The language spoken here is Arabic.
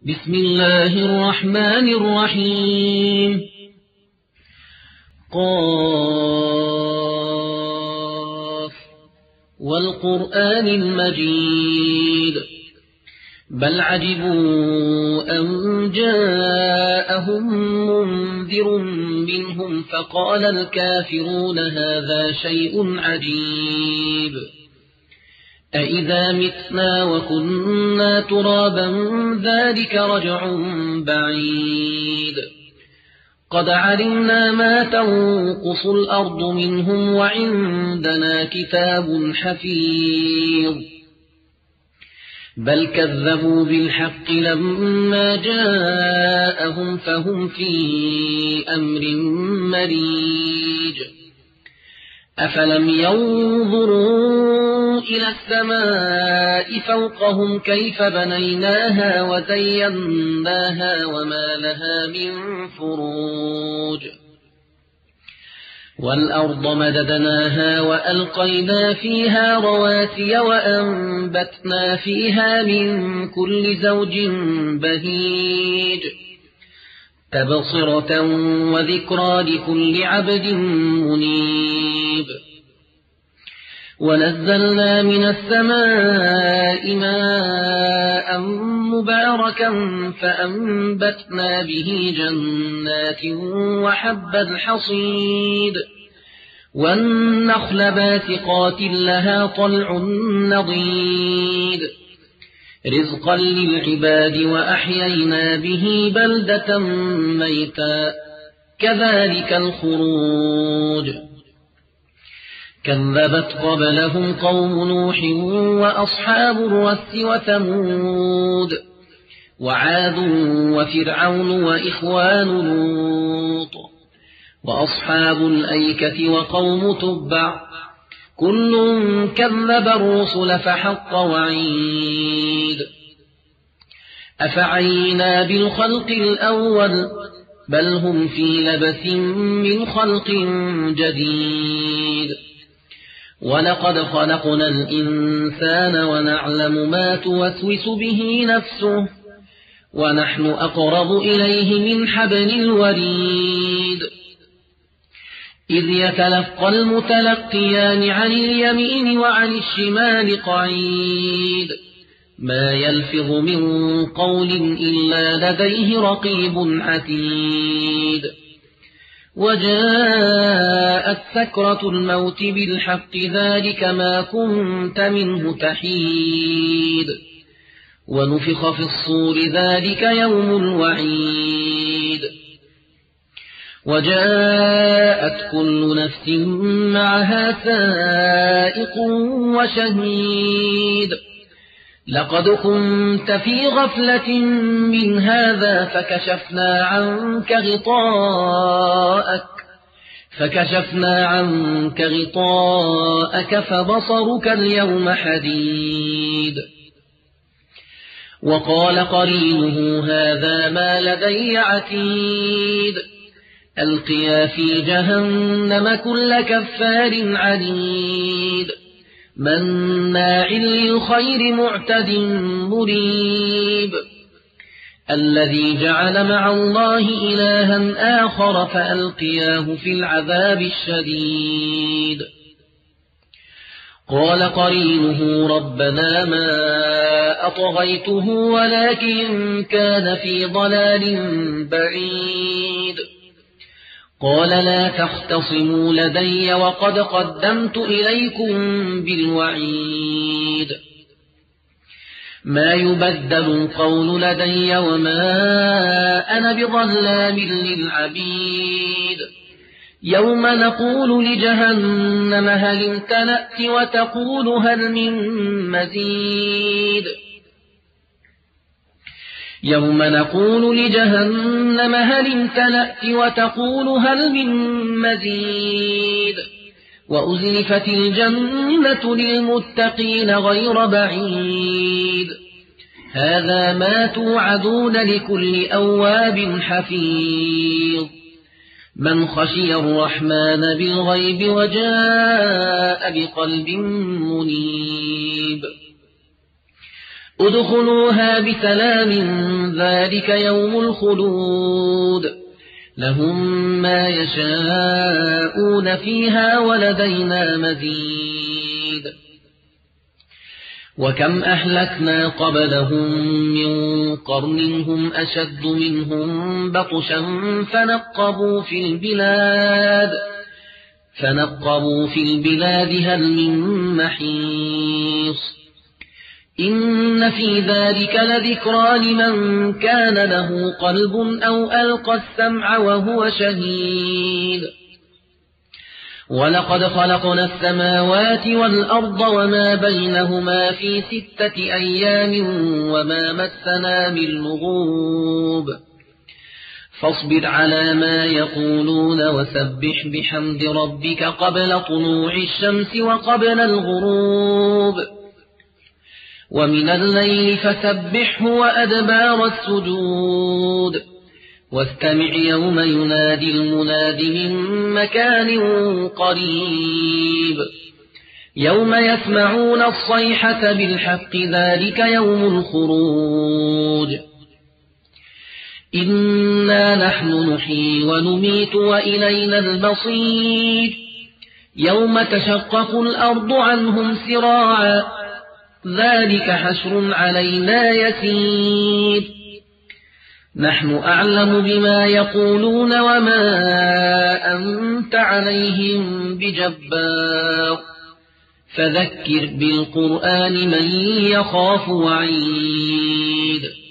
بسم الله الرحمن الرحيم. قاف والقرآن المجيد بل عجبوا أن جاءهم منذر منهم فقال الكافرون هذا شيء عجيب أإذا متنا وكنا ترابا ذلك رجع بعيد قد علمنا ما تنقص الأرض منهم وعندنا كتاب حفيظ بل كذبوا بالحق لما جاءهم فهم في أمر مريج أفلم ينظروا إلى السماء فوقهم كيف بنيناها وزيناها وما لها من فروج والأرض مددناها وألقينا فيها رواسي وأنبتنا فيها من كل زوج بهيج تبصرة وذكرى لكل عبد منيب ونزلنا من السماء ماء مباركا فأنبتنا به جنات وحب الحصيد والنخل باسقات لها طلع نضيد رزقا للعباد وأحيينا به بلدة ميتا كذلك الخروج كذبت قبلهم قوم نوح وأصحاب الرس وثمود وعاد وفرعون وإخوان لوط وأصحاب الأيكة وقوم تبع كل كذب الرسل فحق وعيد أفعينا بالخلق الأول بل هم في لبث من خلق جديد ولقد خلقنا الإنسان ونعلم ما توسوس به نفسه ونحن أقرب إليه من حبل الوريد إذ يتلقى المتلقيان عن اليمين وعن الشمال قعيد ما يلفظ من قول إلا لديه رقيب عتيد وجاءت سكرة الموت بالحق ذلك ما كنت منه تحيد ونفخ في الصور ذلك يوم الوعيد وجاءت كل نفس معها سائق وشهيد لقد كنت في غفلة من هذا فكشفنا عنك غطاءك فبصرك اليوم حديد وقال قرينه هذا ما لدي عتيد ألقيا في جهنم كل كفار عنيد مناع للخير معتد مريب الذي جعل مع الله إلها آخر فألقياه في العذاب الشديد قال قرينه ربنا ما أطغيته ولكن كان في ضلال بعيد قال لا تختصموا لدي وقد قدمت إليكم بالوعيد ما يبدل القول لدي وما أنا بظلام للعبيد يوم نقول لجهنم هل امتلأت وتقول هل من مزيد يوم نقول لجهنم هل امتلأت وتقول هل من مزيد وأزلفت الجنة للمتقين غير بعيد هذا ما توعدون لكل أواب حفيظ من خشي الرحمن بالغيب وجاء بقلب منيب ادخلوها بسلام ذلك يوم الخلود لهم ما يشاءون فيها ولدينا مزيد وكم أهلكنا قبلهم من قرن هم أشد منهم بطشا فنقبوا في البلاد هل من محيص إن في ذلك لذكرى لمن كان له قلب أو ألقى السمع وهو شهيد ولقد خلقنا السماوات والأرض وما بينهما في 6 أيام وما مسنا من لغوب فاصبر على ما يقولون وسبح بحمد ربك قبل طلوع الشمس وقبل الغروب ومن الليل فسبحه وأدبار السجود واستمع يوم ينادي المناد من مكان قريب يوم يسمعون الصيحة بالحق ذلك يوم الخروج إنا نحن نحيي ونميت وإلينا المصير يوم تشقق الأرض عنهم سراعا ذلك حشر علينا يسير نحن أعلم بما يقولون وما أنت عليهم بجبار فذكر بالقرآن من يخاف وعيد